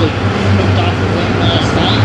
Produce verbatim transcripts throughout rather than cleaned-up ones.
actually picked off a win last night.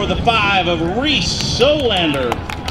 for the five of Reese Solander.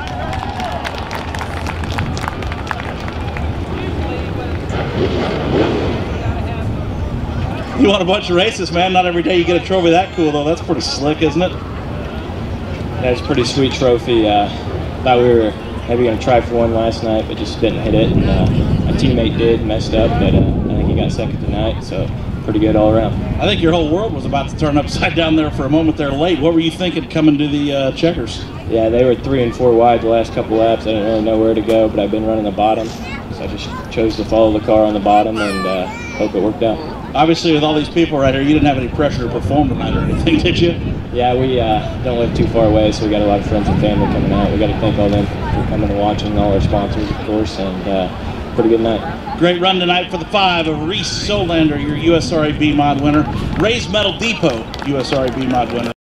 You won a bunch of races, man. Not every day you get a trophy that cool, though. That's pretty slick, isn't it? That's a pretty sweet trophy. Uh, thought we were maybe going to try for one last night, but just didn't hit it. And, uh, my teammate did, messed up, but uh, I think he got second tonight, so pretty good all around. I think your whole world was about to turn upside down there for a moment there late. What were you thinking coming to the uh, checkers? Yeah, they were three and four wide the last couple laps. I didn't really know where to go, but I've been running the bottom, so I just chose to follow the car on the bottom and uh, hope it worked out. Obviously, with all these people right here, you didn't have any pressure to perform tonight or anything, did you? Yeah, we uh, don't live too far away, so we got a lot of friends and family coming out. We got to thank all them for coming and watching, all our sponsors, of course, and uh, pretty good night. Great run tonight for the five of Reese Solander, your U S R A B mod winner. Ray's Metal Depot U S R A B mod winner.